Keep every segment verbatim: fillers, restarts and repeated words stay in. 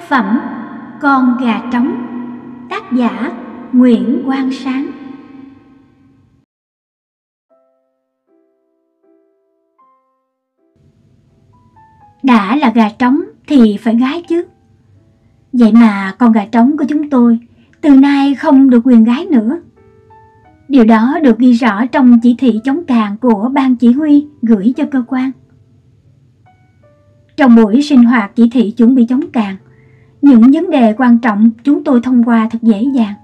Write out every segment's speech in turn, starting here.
phẩm Con gà trống, tác giả Nguyễn Quang Sáng. Đã là gà trống thì phải gái chứ. Vậy mà con gà trống của chúng tôi từ nay không được quyền gái nữa. Điều đó được ghi rõ trong chỉ thị chống càn của ban chỉ huy gửi cho cơ quan. Trong buổi sinh hoạt chỉ thị chuẩn bị chống càn, những vấn đề quan trọng chúng tôi thông qua thật dễ dàng.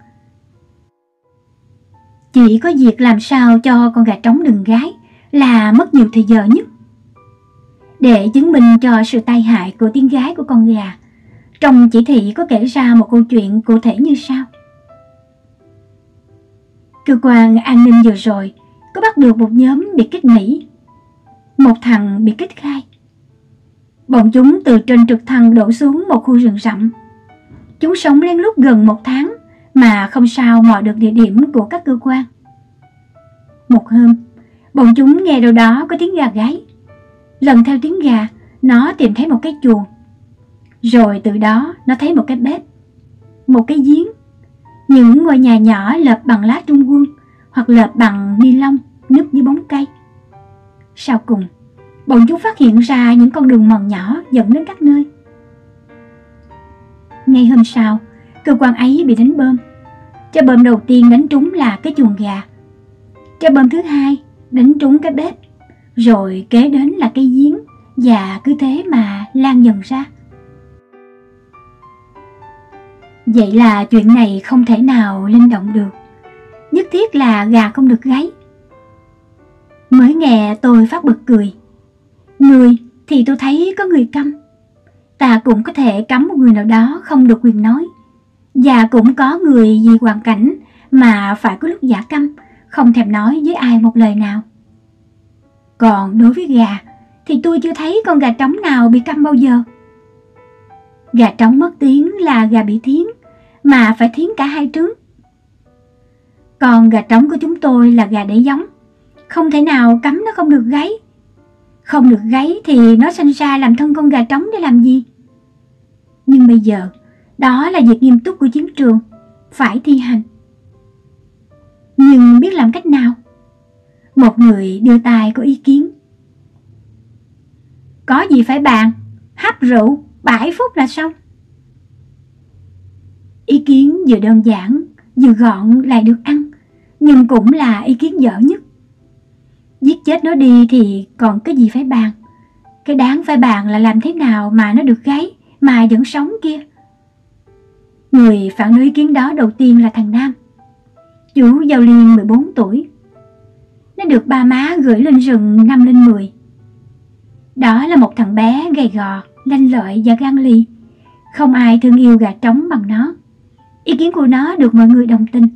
Chỉ có việc làm sao cho con gà trống đừng gái là mất nhiều thời giờ nhất. Để chứng minh cho sự tai hại của tiếng gái của con gà, trong chỉ thị có kể ra một câu chuyện cụ thể như sau. Cơ quan an ninh vừa rồi có bắt được một nhóm biệt kích Mỹ. Một thằng bị kích khai. Bọn chúng từ trên trực thăng đổ xuống một khu rừng rậm. Chúng sống lén lút gần một tháng mà không sao mò được địa điểm của các cơ quan. Một hôm, bọn chúng nghe đâu đó có tiếng gà gáy. Lần theo tiếng gà, nó tìm thấy một cái chuồng. Rồi từ đó nó thấy một cái bếp, một cái giếng, những ngôi nhà nhỏ lợp bằng lá trung quân hoặc lợp bằng ni lông núp dưới bóng cây. Sau cùng, bọn chúng phát hiện ra những con đường mòn nhỏ dẫn đến các nơi. Ngay hôm sau, cơ quan ấy bị đánh bom. Trái bom đầu tiên đánh trúng là cái chuồng gà. Trái bom thứ hai đánh trúng cái bếp. Rồi kế đến là cái giếng, và cứ thế mà lan dần ra. Vậy là chuyện này không thể nào linh động được. Nhất thiết là gà không được gáy. Mới nghe tôi phát bật cười. Người thì tôi thấy có người câm. Ta cũng có thể cấm một người nào đó không được quyền nói. Và cũng có người vì hoàn cảnh mà phải có lúc giả câm, không thèm nói với ai một lời nào. Còn đối với gà thì tôi chưa thấy con gà trống nào bị câm bao giờ. Gà trống mất tiếng là gà bị thiến, mà phải thiến cả hai trứng. Còn gà trống của chúng tôi là gà để giống, không thể nào cấm nó không được gáy. Không được gáy thì nó sinh ra làm thân con gà trống để làm gì? Nhưng bây giờ, đó là việc nghiêm túc của chiến trường, phải thi hành. Nhưng biết làm cách nào? Một người đưa tay có ý kiến. Có gì phải bàn, hấp rượu, bảy phút là xong. Ý kiến vừa đơn giản, vừa gọn lại được ăn, nhưng cũng là ý kiến dở nhất. Giết chết nó đi thì còn cái gì phải bàn. Cái đáng phải bàn là làm thế nào mà nó được gáy mà vẫn sống kia. Người phản đối ý kiến đó đầu tiên là thằng Nam. Chú Giao Liên mười bốn tuổi. Nó được ba má gửi lên rừng năm lên mười. Đó là một thằng bé gầy gò, lanh lợi và gan lì. Không ai thương yêu gà trống bằng nó. Ý kiến của nó được mọi người đồng tình.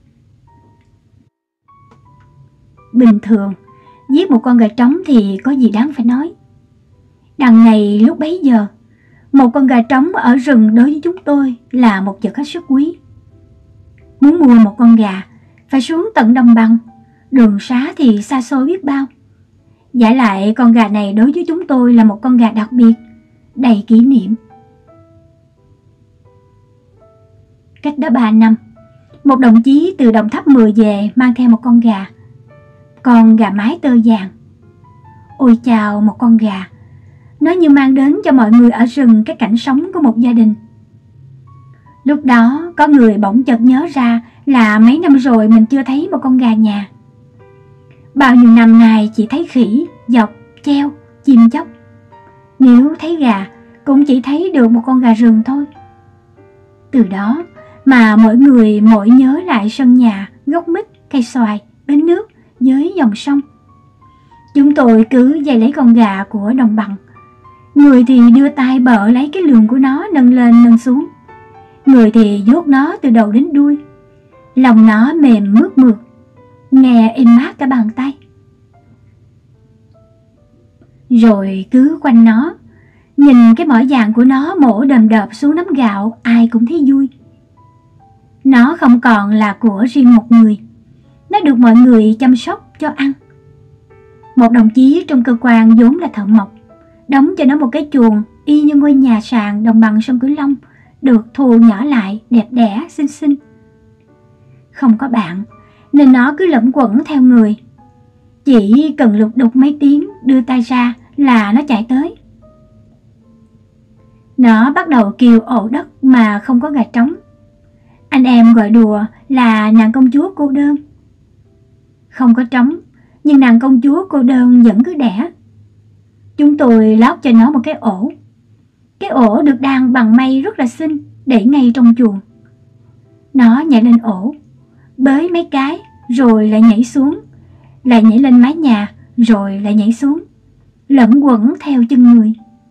Bình thường, giết một con gà trống thì có gì đáng phải nói. Đằng này lúc bấy giờ, một con gà trống ở rừng đối với chúng tôi là một vật hết sức quý. Muốn mua một con gà, phải xuống tận đồng bằng, đường xá thì xa xôi biết bao. Giả lại con gà này đối với chúng tôi là một con gà đặc biệt, đầy kỷ niệm. Cách đó ba năm, một đồng chí từ Đồng Tháp mười về mang theo một con gà. Con gà mái tơ vàng. Ôi chào một con gà, nó như mang đến cho mọi người ở rừng cái cảnh sống của một gia đình. Lúc đó có người bỗng chợt nhớ ra là mấy năm rồi mình chưa thấy một con gà nhà. Bao nhiêu năm nay chỉ thấy khỉ, dọc, treo, chim chóc. Nếu thấy gà cũng chỉ thấy được một con gà rừng thôi. Từ đó mà mỗi người mỗi nhớ lại sân nhà, gốc mít, cây xoài, bến nước với dòng sông. Chúng tôi cứ giày lấy con gà của đồng bằng. Người thì đưa tay bợ lấy cái lườn của nó nâng lên nâng xuống. Người thì vuốt nó từ đầu đến đuôi. Lòng nó mềm mướt mượt, nghe êm mát cả bàn tay. Rồi cứ quanh nó, nhìn cái mỏ vàng của nó mổ đầm đợp xuống nắm gạo, ai cũng thấy vui. Nó không còn là của riêng một người, nó được mọi người chăm sóc cho ăn. Một đồng chí trong cơ quan vốn là thợ mộc, đóng cho nó một cái chuồng y như ngôi nhà sàn đồng bằng sông Cửu Long được thu nhỏ lại đẹp đẽ xinh xinh. Không có bạn nên nó cứ lẩn quẩn theo người. Chỉ cần lục đục mấy tiếng đưa tay ra là nó chạy tới. Nó bắt đầu kêu ổ đất mà không có gà trống. Anh em gọi đùa là nàng công chúa cô đơn. Không có trống, nhưng nàng công chúa cô đơn vẫn cứ đẻ. Chúng tôi lót cho nó một cái ổ. Cái ổ được đan bằng mây rất là xinh, để ngay trong chuồng. Nó nhảy lên ổ, bới mấy cái, rồi lại nhảy xuống, lại nhảy lên mái nhà, rồi lại nhảy xuống, lẩn quẩn theo chân người.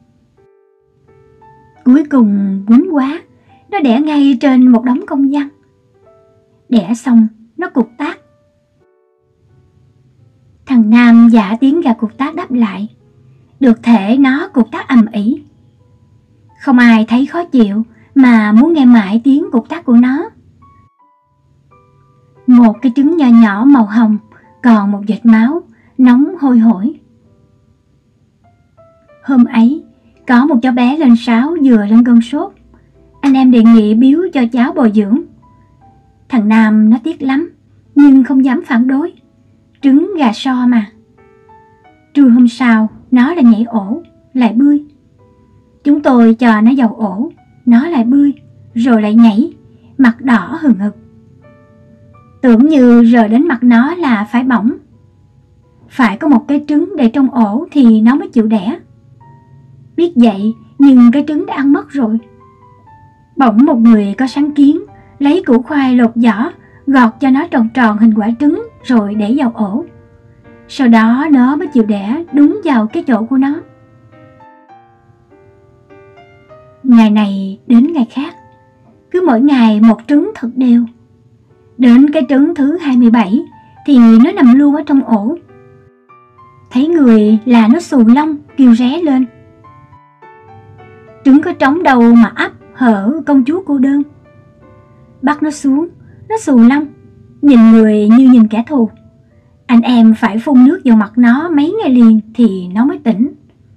Cuối cùng quýnh quá, nó đẻ ngay trên một đống công văn. Đẻ xong, nó cục tác. Thằng Nam giả tiếng gà cục tác đáp lại. Được thể nó cục tác ầm ĩ. Không ai thấy khó chịu mà muốn nghe mãi tiếng cục tác của nó. Một cái trứng nho nhỏ màu hồng, còn một vệt máu, nóng hôi hổi. Hôm ấy, có một cháu bé lên sáo vừa lên cơn sốt. Anh em đề nghị biếu cho cháu bồi dưỡng. Thằng Nam nó tiếc lắm, nhưng không dám phản đối. Trứng gà so mà. Trưa hôm sau, nó lại nhảy ổ, lại bươi. Chúng tôi cho nó vào ổ, nó lại bươi, rồi lại nhảy, mặt đỏ hừng hực. Tưởng như rờ đến mặt nó là phải bỏng. Phải có một cái trứng để trong ổ thì nó mới chịu đẻ. Biết vậy, nhưng cái trứng đã ăn mất rồi. Bỗng một người có sáng kiến, lấy củ khoai lột vỏ, gọt cho nó tròn tròn hình quả trứng, rồi để vào ổ. Sau đó nó mới chịu đẻ đúng vào cái chỗ của nó. Ngày này đến ngày khác, cứ mỗi ngày một trứng thật đều. Đến cái trứng thứ hai mươi bảy thì nó nằm luôn ở trong ổ. Thấy người là nó xù lông kêu ré lên. Trứng có trống đâu mà ấp hở công chúa cô đơn. Bắt nó xuống, nó xù lông, nhìn người như nhìn kẻ thù. Anh em phải phun nước vào mặt nó mấy ngày liền thì nó mới tỉnh.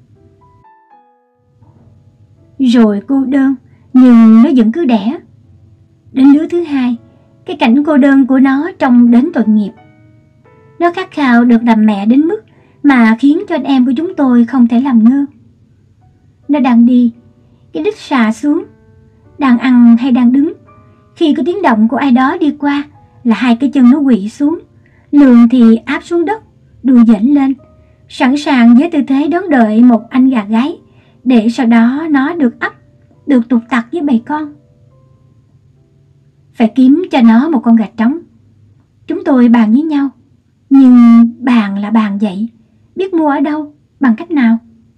Rồi cô đơn, nhưng nó vẫn cứ đẻ. Đến đứa thứ hai, cái cảnh cô đơn của nó trông đến tội nghiệp. Nó khát khao được làm mẹ đến mức mà khiến cho anh em của chúng tôi không thể làm ngơ. Nó đang đi, cái đít xà xuống, đang ăn hay đang đứng. Khi có tiếng động của ai đó đi qua là hai cái chân nó quỵ xuống, lường thì áp xuống đất, đùi dễn lên, sẵn sàng với tư thế đón đợi một anh gà gáy, để sau đó nó được ấp, được tụt tặc với bầy con. Phải kiếm cho nó một con gà trống. Chúng tôi bàn với nhau, nhưng bàn là bàn vậy, biết mua ở đâu, bằng cách nào?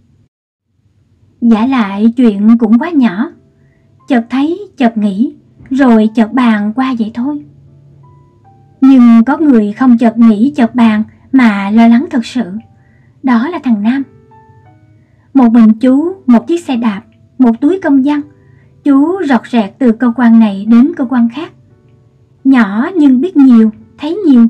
Giả lại chuyện cũng quá nhỏ, chợt thấy, chợt nghĩ, rồi chợt bàn qua vậy thôi. Nhưng có người không chợt nghĩ chợt bàn mà lo lắng thật sự. Đó là thằng Nam. Một mình chú, một chiếc xe đạp, một túi công văn. Chú rọt rẹt từ cơ quan này đến cơ quan khác. Nhỏ nhưng biết nhiều, thấy nhiều.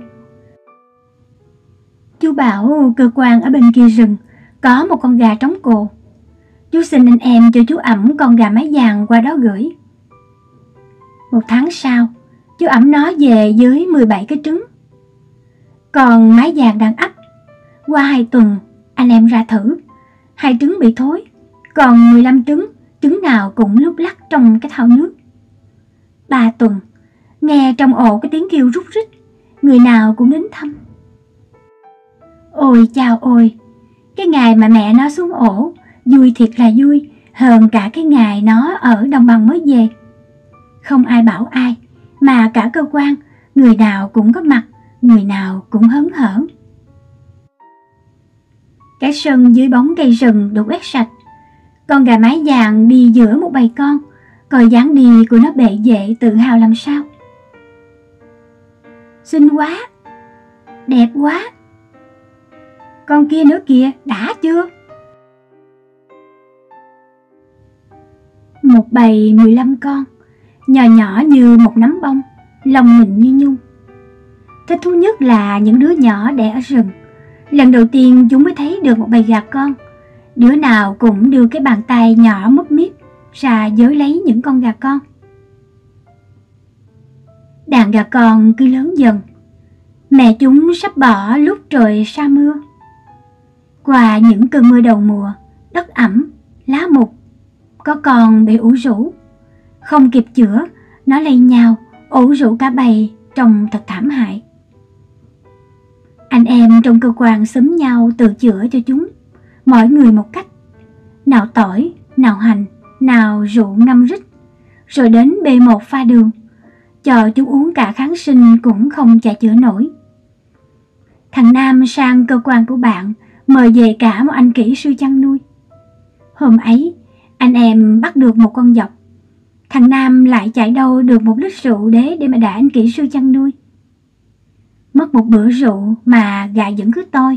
Chú bảo cơ quan ở bên kia rừng có một con gà trống cồ. Chú xin anh em cho chú ẵm con gà mái vàng qua đó gửi. Một tháng sau, chú ẵm nó về với mười bảy cái trứng. Còn mái vàng đang ấp. Qua hai tuần, anh em ra thử. Hai trứng bị thối, còn mười lăm trứng, trứng nào cũng lúc lắc trong cái thau nước. Ba tuần, nghe trong ổ cái tiếng kêu rúc rích, người nào cũng đến thăm. Ôi chao ôi, cái ngày mà mẹ nó xuống ổ, vui thiệt là vui, hơn cả cái ngày nó ở đồng bằng mới về. Không ai bảo ai, mà cả cơ quan, người nào cũng có mặt, người nào cũng hớn hở. Cái sân dưới bóng cây rừng được quét sạch. Con gà mái vàng đi giữa một bầy con, coi dáng đi của nó bệ vệ tự hào làm sao. Xinh quá, đẹp quá. Con kia nữa kìa, đã chưa? Một bầy mười lăm con, nhỏ nhỏ như một nắm bông, lông mịn như nhung. Thích thú nhất là những đứa nhỏ đẻ ở rừng. Lần đầu tiên chúng mới thấy được một bầy gà con. Đứa nào cũng đưa cái bàn tay nhỏ múp míp, ra giới lấy những con gà con. Đàn gà con cứ lớn dần, mẹ chúng sắp bỏ lúc trời sa mưa. Qua những cơn mưa đầu mùa, đất ẩm, lá mục, có con bị ủ rũ. Không kịp chữa, nó lây nhau, ủ rũ cả bầy, trông thật thảm hại. Anh em trong cơ quan xúm nhau tự chữa cho chúng, mỗi người một cách. Nào tỏi, nào hành, nào rượu ngâm rít, rồi đến bê một pha đường. Cho chúng uống cả kháng sinh cũng không chả chữa nổi. Thằng Nam sang cơ quan của bạn mời về cả một anh kỹ sư chăn nuôi. Hôm ấy, anh em bắt được một con dọc. Thằng Nam lại chạy đâu được một lít rượu đế để mà đả anh kỹ sư chăn nuôi. Mất một bữa rượu mà gà vẫn cứ toi.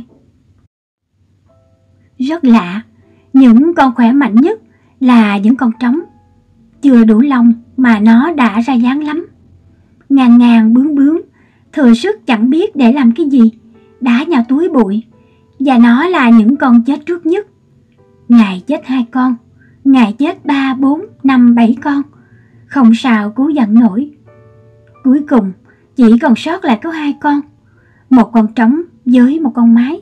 Rất lạ, những con khỏe mạnh nhất là những con trống. Chưa đủ lông mà nó đã ra dáng lắm. Ngàn ngàn bướng bướng, thừa sức chẳng biết để làm cái gì, đá nhào túi bụi. Và nó là những con chết trước nhất. Ngày chết hai con, ngày chết ba, bốn, năm, bảy con. Không sao cứu giận nổi. Cuối cùng chỉ còn sót lại có hai con, một con trống với một con mái.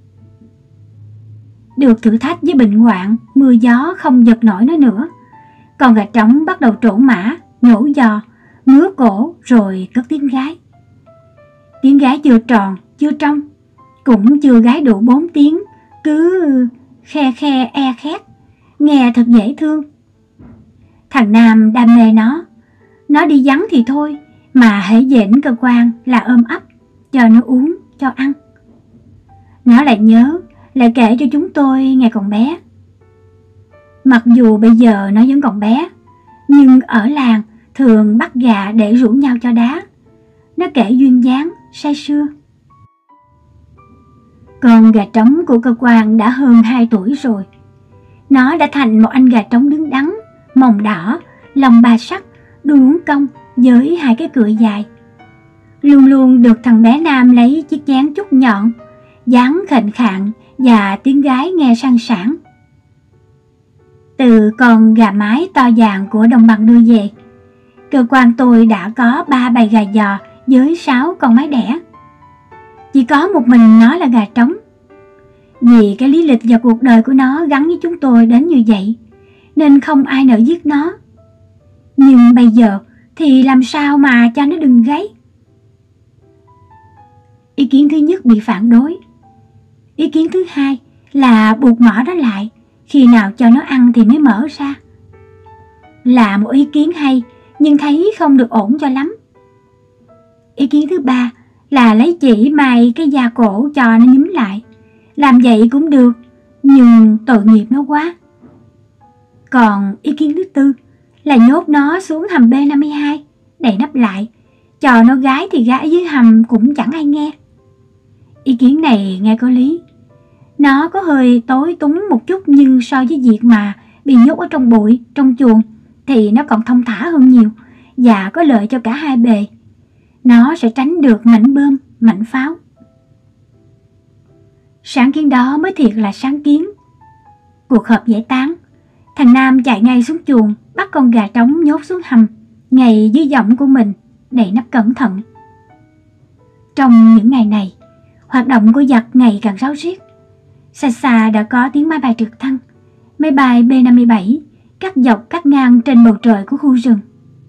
Được thử thách với bệnh hoạn, mưa gió không giật nổi nó nữa. Con gà trống bắt đầu trổ mã, nhổ giò, ngứa cổ rồi cất tiếng gái. Tiếng gái chưa tròn, chưa trong, cũng chưa gái đủ bốn tiếng, cứ khe khe e khét, nghe thật dễ thương. Thằng Nam đam mê nó, nó đi vắng thì thôi, mà hễ về đến cơ quan là ôm ấp, cho nó uống, cho ăn. Nó lại nhớ, lại kể cho chúng tôi ngày còn bé. Mặc dù bây giờ nó vẫn còn bé, nhưng ở làng thường bắt gà để rủ nhau cho đá. Nó kể duyên dáng, say sưa. Con gà trống của cơ quan đã hơn hai tuổi rồi. Nó đã thành một anh gà trống đứng đắn, mồng đỏ, lông ba sắc, đuôi uốn cong với hai cái cựa dài. Luôn luôn được thằng bé Nam lấy chiếc chén trúc nhọn, dáng khệnh khạng và tiếng gái nghe sang sảng. Từ con gà mái to vàng của đồng bằng đưa về, cơ quan tôi đã có ba bầy gà giò với sáu con mái đẻ. Chỉ có một mình nó là gà trống. Vì cái lý lịch và cuộc đời của nó gắn với chúng tôi đến như vậy, nên không ai nỡ giết nó. Nhưng bây giờ thì làm sao mà cho nó đừng gáy? Ý kiến thứ nhất bị phản đối. Ý kiến thứ hai là buộc mỏ nó lại, khi nào cho nó ăn thì mới mở ra. Là một ý kiến hay, nhưng thấy không được ổn cho lắm. Ý kiến thứ ba là lấy chỉ mài cái da cổ cho nó nhúm lại. Làm vậy cũng được, nhưng tội nghiệp nó quá. Còn ý kiến thứ tư là nhốt nó xuống hầm B năm mươi hai, đậy nắp lại, cho nó gái thì gái dưới hầm cũng chẳng ai nghe. Ý kiến này nghe có lý. Nó có hơi tối túng một chút, nhưng so với việc mà bị nhốt ở trong bụi, trong chuồng thì nó còn thông thả hơn nhiều và có lợi cho cả hai bề. Nó sẽ tránh được mảnh bơm, mảnh pháo. Sáng kiến đó mới thiệt là sáng kiến. Cuộc họp giải tán, thằng Nam chạy ngay xuống chuồng, bắt con gà trống nhốt xuống hầm, ngay dưới giọng của mình, đậy nắp cẩn thận. Trong những ngày này, hoạt động của giặc ngày càng ráo riết. Xa xa đã có tiếng máy bay trực thăng, máy bay B năm mươi bảy cắt dọc cắt ngang trên bầu trời của khu rừng.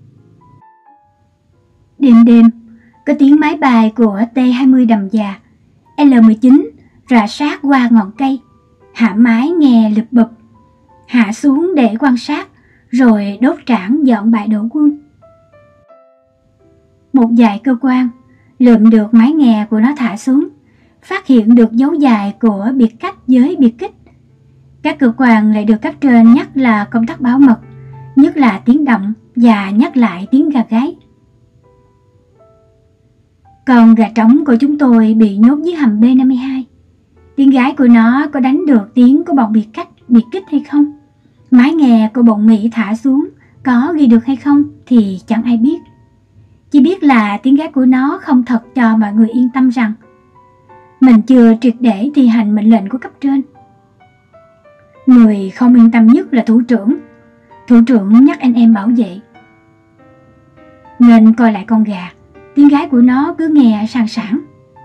Đêm đêm, có tiếng máy bay của T hai mươi đầm già, L mười chín rà sát qua ngọn cây, hạ mái nghe lụp bụp, hạ xuống để quan sát, rồi đốt trảng dọn bãi đổ quân. Một vài cơ quan lượm được mái nghe của nó thả xuống, phát hiện được dấu dài của biệt cách với biệt kích. Các cơ quan lại được cấp trên nhắc là công tác bảo mật, nhất là tiếng động và nhắc lại tiếng gà gáy. Còn gà trống của chúng tôi bị nhốt dưới hầm B năm mươi hai. Tiếng gái của nó có đánh được tiếng của bọn biệt cách, biệt kích hay không? Mái nghe của bọn Mỹ thả xuống có ghi được hay không thì chẳng ai biết. Chỉ biết là tiếng gái của nó không thật, cho mọi người yên tâm rằng mình chưa triệt để thi hành mệnh lệnh của cấp trên. Người không yên tâm nhất là thủ trưởng. Thủ trưởng nhắc anh em bảo vệ. Nên coi lại con gà, tiếng gái của nó cứ nghe sang sảng.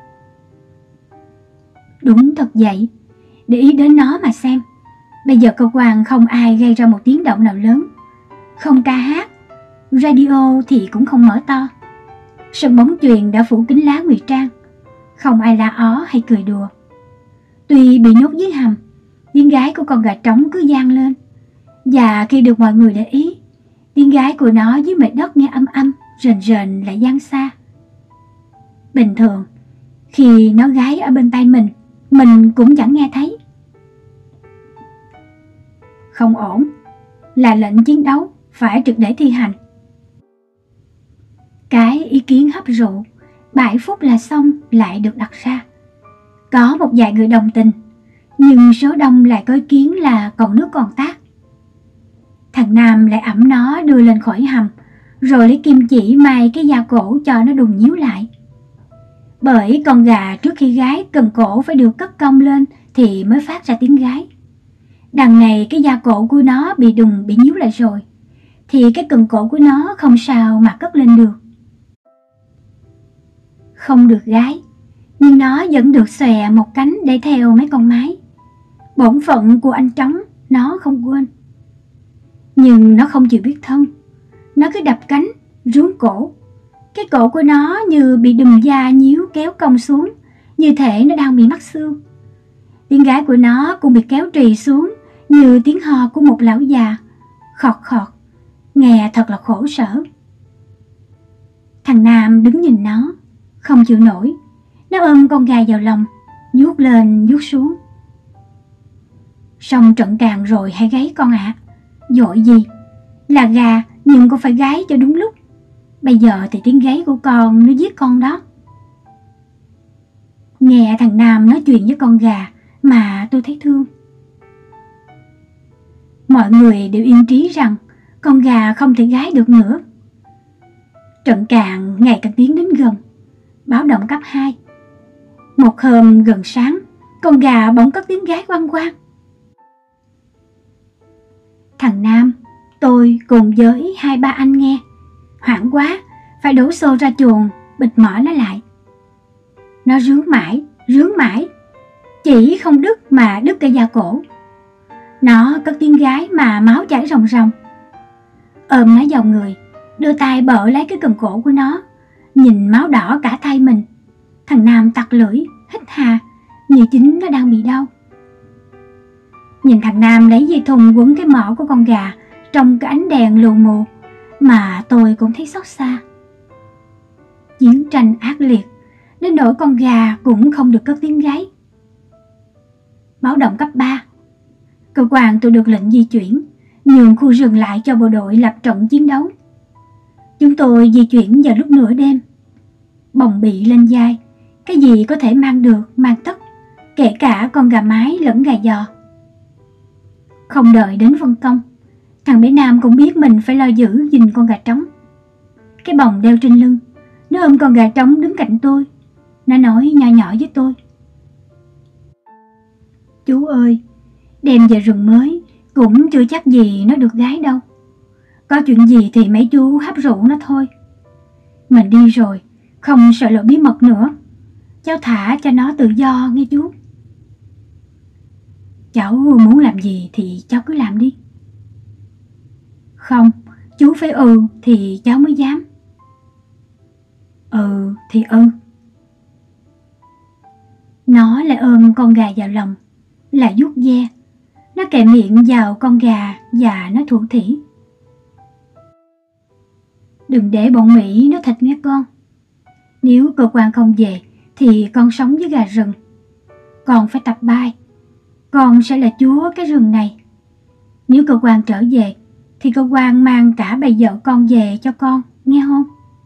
Đúng thật vậy, để ý đến nó mà xem. Bây giờ cơ quan không ai gây ra một tiếng động nào lớn, không ca hát, radio thì cũng không mở to. Sân bóng chuyền đã phủ kín lá ngụy trang, không ai la ó hay cười đùa. Tuy bị nhốt dưới hầm, tiếng gái của con gà trống cứ vang lên, và khi được mọi người để ý, tiếng gái của nó dưới mặt đất nghe âm âm, rền rền lại vang xa. Bình thường, khi nó gái ở bên tai mình, mình cũng chẳng nghe thấy. Không ổn, là lệnh chiến đấu phải trực để thi hành. Cái ý kiến hấp rượu bảy phút là xong lại được đặt ra. Có một vài người đồng tình, nhưng số đông lại có ý kiến là còn nước còn tát. Thằng Nam lại ẵm nó đưa lên khỏi hầm, rồi lấy kim chỉ may cái da cổ cho nó đùng nhíu lại. Bởi con gà trước khi gái cần cổ phải được cất cong lên thì mới phát ra tiếng gái. Đằng này cái da cổ của nó bị đùng bị nhíu lại rồi, thì cái cần cổ của nó không sao mà cất lên được. Không được gái, nhưng nó vẫn được xòe một cánh để theo mấy con mái. Bổn phận của anh trống nó không quên. Nhưng nó không chịu biết thân, nó cứ đập cánh, rướn cổ. Cái cổ của nó như bị đùm da nhíu kéo cong xuống, như thể nó đang bị mắc xương. Tiếng gái của nó cũng bị kéo trì xuống như tiếng ho của một lão già, khọt khọt, nghe thật là khổ sở. Thằng Nam đứng nhìn nó, không chịu nổi. Nó ôm con gà vào lòng, vuốt lên vuốt xuống. Xong trận càng rồi hãy gáy con ạ. À. Dội gì? Là gà nhưng con phải gáy cho đúng lúc. Bây giờ thì tiếng gáy của con nó giết con đó. Nghe thằng Nam nói chuyện với con gà mà tôi thấy thương. Mọi người đều yên trí rằng con gà không thể gáy được nữa. Trận càng ngày càng tiến đến gần, báo động cấp hai. Một hôm gần sáng, con gà bỗng cất tiếng gáy oang oang. Thằng Nam, tôi cùng với hai ba anh nghe, hoảng quá, phải đổ xô ra chuồng, bịt mở nó lại. Nó rướn mãi, rướn mãi, chỉ không đứt mà đứt cái da cổ. Nó cất tiếng gáy mà máu chảy ròng ròng. Ôm nó vào người, đưa tay bợ lấy cái cần cổ của nó, nhìn máu đỏ cả tay mình. Thằng Nam tặc lưỡi, hít hà, như chính nó đang bị đau. Nhìn thằng Nam lấy dây thừng quấn cái mỏ của con gà trong cái ánh đèn lù mù mà tôi cũng thấy xót xa. Chiến tranh ác liệt, đến nỗi con gà cũng không được cất tiếng gáy. Báo động cấp ba. Cơ quan tôi được lệnh di chuyển, nhường khu rừng lại cho bộ đội lập trận chiến đấu. Chúng tôi di chuyển vào lúc nửa đêm. Bồng bị lên vai, cái gì có thể mang được, mang tất, kể cả con gà mái lẫn gà giò. Không đợi đến phân công, thằng bé Nam cũng biết mình phải lo giữ gìn con gà trống. Cái bồng đeo trên lưng, nó ôm con gà trống đứng cạnh tôi. Nó nói nhỏ nhỏ với tôi: Chú ơi, đem về rừng mới cũng chưa chắc gì nó được gái đâu. Có chuyện gì thì mấy chú hấp rượu nó thôi. Mình đi rồi, không sợ lộ bí mật nữa. Cháu thả cho nó tự do nghe chú. Cháu muốn làm gì thì cháu cứ làm đi. Không, chú phải ừ thì cháu mới dám. Ừ thì ừ. Nó lại ôm con gà vào lòng, là vuốt ve. Nó kề miệng vào con gà và nó thủ thỉ: Đừng để bọn Mỹ nó thịt nghe con. Nếu cơ quan không về thì con sống với gà rừng. Con phải tập bay. Con sẽ là chúa cái rừng này. Nếu cơ quan trở về thì cơ quan mang cả bầy vợ con về cho con, nghe không?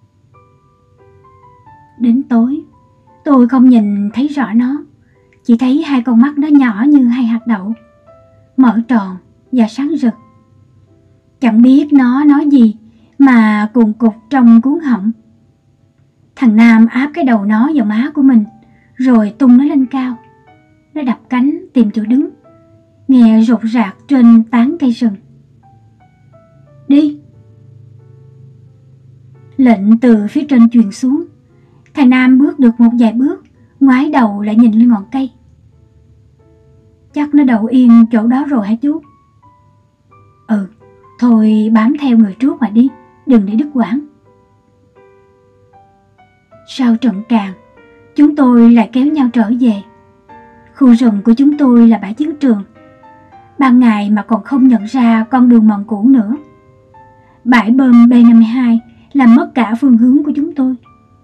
Đến tối, tôi không nhìn thấy rõ nó, chỉ thấy hai con mắt nó nhỏ như hai hạt đậu, mở tròn và sáng rực. Chẳng biết nó nói gì mà cuồn cục trong cuốn họng. Thằng Nam áp cái đầu nó vào má của mình, rồi tung nó lên cao. Nó đập cánh tìm chỗ đứng, nghe rột rạc trên tán cây rừng. đi. Lệnh từ phía trên truyền xuống. Thằng Nam bước được một vài bước, ngoái đầu lại nhìn lên ngọn cây. Chắc nó đậu yên chỗ đó rồi hả chú? Ừ, thôi bám theo người trước mà đi, đừng để đứt quãng. Sau trận càn, chúng tôi lại kéo nhau trở về. Khu rừng của chúng tôi là bãi chiến trường. Ban ngày mà còn không nhận ra con đường mòn cũ nữa. Bãi bơm B năm mươi hai làm mất cả phương hướng của chúng tôi.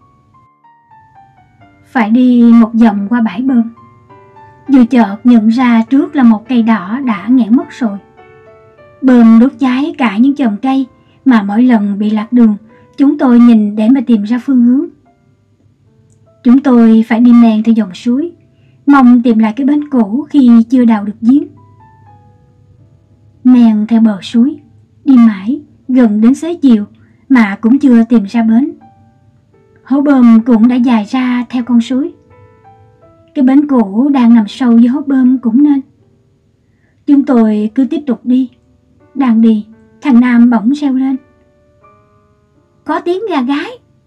Phải đi một vòng qua bãi bơm. Vừa chợt nhận ra trước là một cây đỏ đã nghẽn mất rồi. Bơm đốt cháy cả những chòm cây mà mỗi lần bị lạc đường, chúng tôi nhìn để mà tìm ra phương hướng. Chúng tôi phải đi men theo dòng suối, mong tìm lại cái bến cũ khi chưa đào được giếng. Men theo bờ suối, đi mãi, gần đến xế chiều mà cũng chưa tìm ra bến. Hố bơm cũng đã dài ra theo con suối. Cái bến cũ đang nằm sâu dưới hố bơm cũng nên. Chúng tôi cứ tiếp tục đi. Đang đi, thằng Nam bỗng reo lên. Có tiếng gà gái.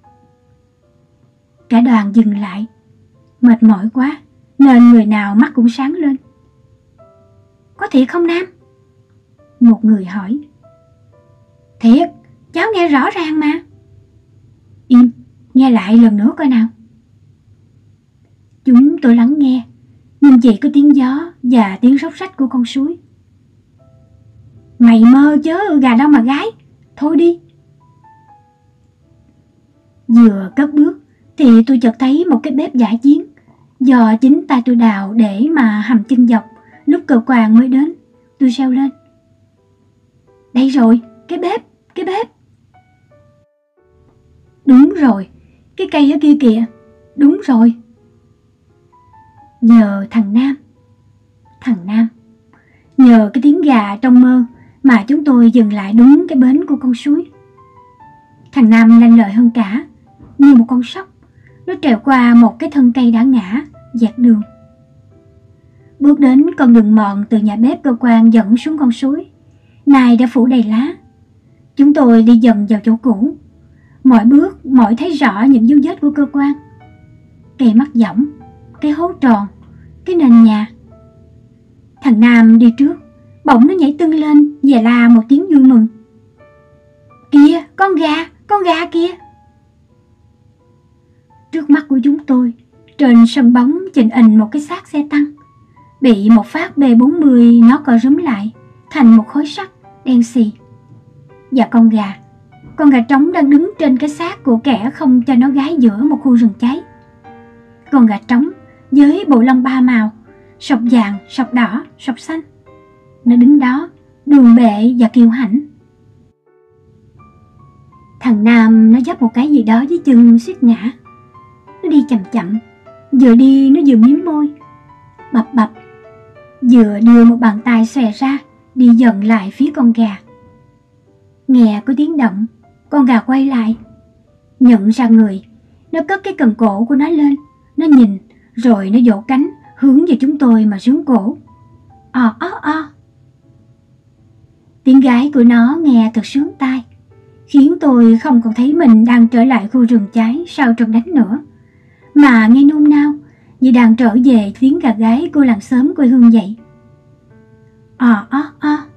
Cả đoàn dừng lại. Mệt mỏi quá nên người nào mắt cũng sáng lên. Có thiệt không Nam? Một người hỏi. Thiệt, cháu nghe rõ ràng mà. Im, nghe lại lần nữa coi nào. Chúng tôi lắng nghe, nhưng chỉ có tiếng gió và tiếng róc rách của con suối. Mày mơ chớ, gà đâu mà gái, thôi đi. Vừa cất bước thì tôi chợt thấy một cái bếp giả chiến do chính tay tôi đào để mà hầm chân dọc lúc cơ quan mới đến. Tôi reo lên. Đây rồi, cái bếp, cái bếp. Đúng rồi, cái cây ở kia kìa, đúng rồi. Nhờ thằng Nam, thằng Nam, nhờ cái tiếng gà trong mơ mà chúng tôi dừng lại đúng cái bến của con suối. Thằng Nam lanh lợi hơn cả, như một con sóc, nó trèo qua một cái thân cây đã ngã, dạt đường. Bước đến con đường mòn từ nhà bếp cơ quan dẫn xuống con suối, nay đã phủ đầy lá. Chúng tôi đi dần vào chỗ cũ, mỗi bước mỗi thấy rõ những dấu vết của cơ quan. Cây mắt võng, cái hố tròn, cái nền nhà. Thằng Nam đi trước, bỗng nó nhảy tưng lên và la một tiếng vui mừng. Kìa, con gà, con gà kìa. Trước mắt của chúng tôi, trên sân bóng chình ình một cái xác xe tăng, bị một phát B bốn mươi nó co rúm lại thành một khối sắt đen xì. Và con gà, con gà trống đang đứng trên cái xác của kẻ không cho nó gái giữa một khu rừng cháy. Con gà trống với bộ lông ba màu, sọc vàng, sọc đỏ, sọc xanh. Nó đứng đó, đường bệ và kiêu hãnh. Thằng Nam nó dấp một cái gì đó dưới chân suýt ngã. Nó đi chậm chậm, vừa đi nó vừa mím môi, bập bập, vừa đưa một bàn tay xòe ra, đi dần lại phía con gà. Nghe có tiếng động, con gà quay lại, nhận ra người, nó cất cái cần cổ của nó lên, nó nhìn, rồi nó vỗ cánh hướng về chúng tôi mà rướn cổ. O o o. Tiếng gáy của nó nghe thật sướng tai, khiến tôi không còn thấy mình đang trở lại khu rừng cháy sau trận đánh nữa, mà nghe nôn nao như đang trở về tiếng gà gáy của làng xóm quê hương vậy. O o o.